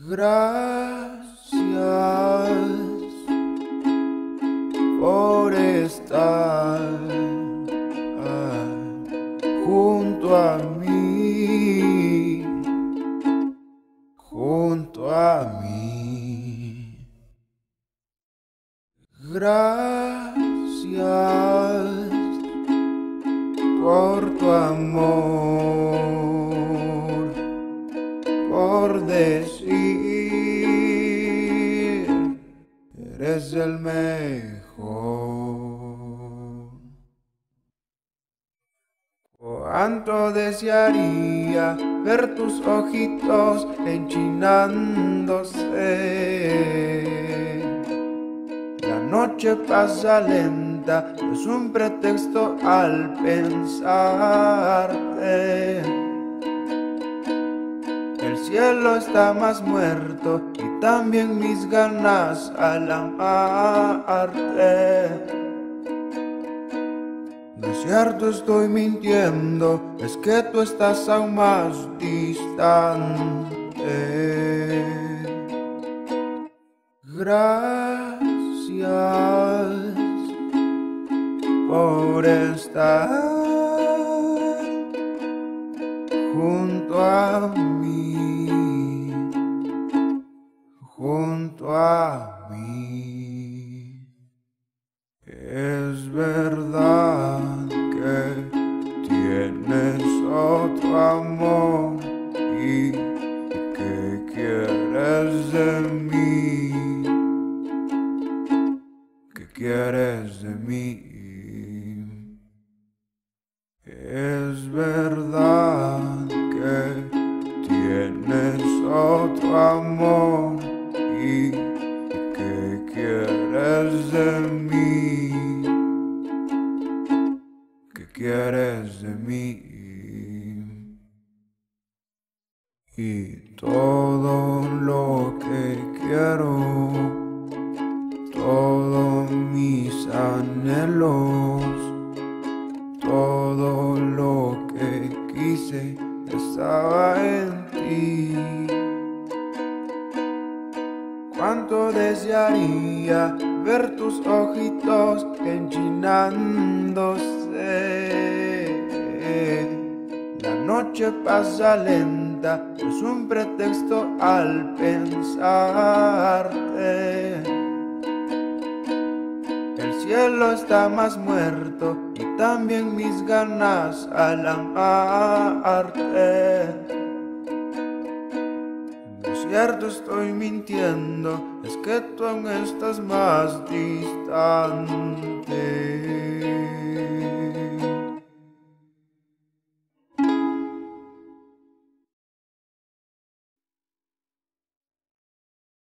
Gracias por estar junto a mí, junto a mí. Gracias por tu amor, por decir eres el mejor. Cuánto desearía ver tus ojitos enchinándose. La noche pasa lenta, es un pretexto al pensarte. El cielo está más muerto y también mis ganas al amarte. No es cierto, estoy mintiendo, es que tú estás aún más distante. Gracias por estar junto a mí, junto a mí. Es verdad que tienes otro amor y que quieres de mí, que quieres de mí. Es verdad que tienes otro amor y que quieres de mí, que quieres de mí. Y todo lo que quiero, todos mis anhelos, todo lo que quise estaba en ti. Cuánto desearía ver tus ojitos enchinándose. La noche pasa lenta, es un pretexto al pensarte. El cielo está más muerto y también mis ganas al amarte. No es cierto, estoy mintiendo, es que tú aún estás más distante.